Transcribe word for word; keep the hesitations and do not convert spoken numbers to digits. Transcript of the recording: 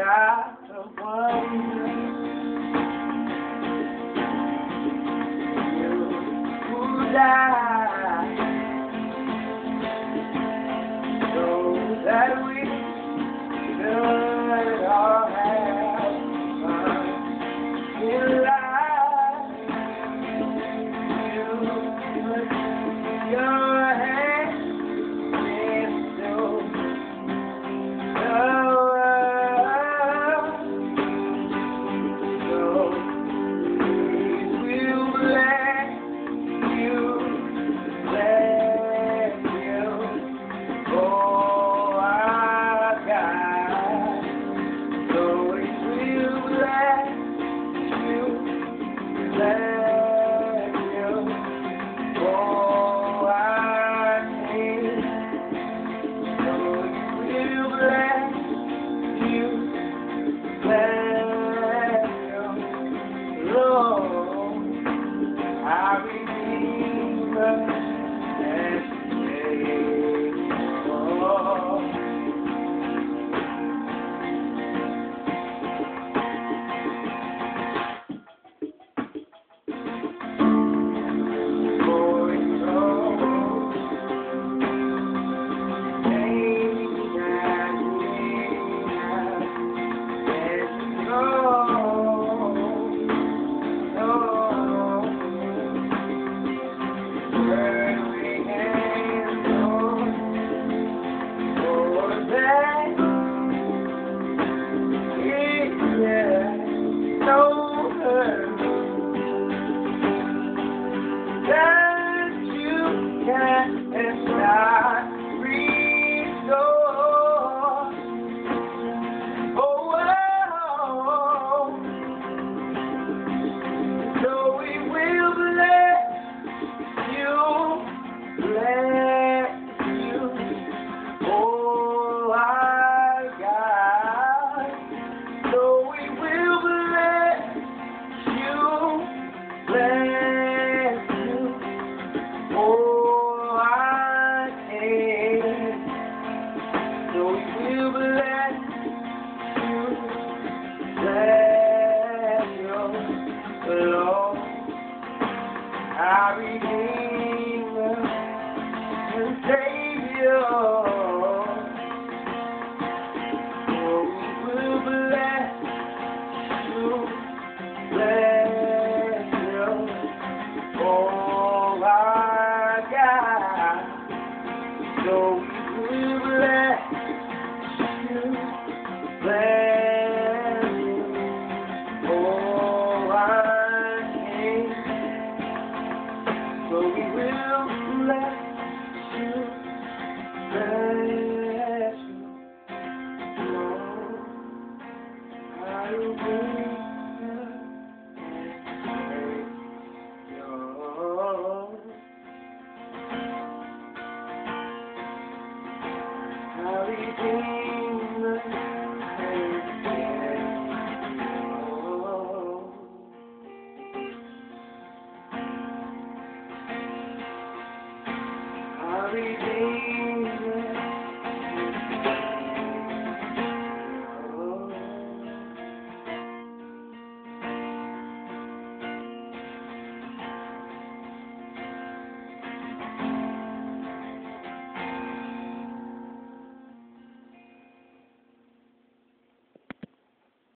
God of wonder, you who died so that we could all have fun in life. You put your hand into the world, so we will let you, let you go, our God. So we will let you, let you go, our King. So we will let you, let you, Lord, our Redeemer and Savior. That you can and not restore. Oh, oh, so we will bless you, bless you, oh, our God. So we will bless you, bless you, oh, our King. So we will bless you, bless you, Lord, our Redeemer and Savior. So we will bless you, bless you, oh, our God. So we will bless you, bless you, oh, our King. So we will bless you, bless you, Lord, our Redeemer and Savior. Our Redeemer and Savior. Our Redeemer.